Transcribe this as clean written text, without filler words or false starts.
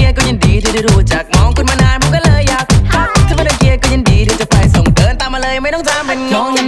ยร์ก็ยินดีที่ได้รู้จักมองคุณมานานผมก็เลยอยากทักถ้าไม่ได้เกียร์ก็ยินดีที่จะไปส่งเดินตามมาเลยไม่ต้องถามเป็นงง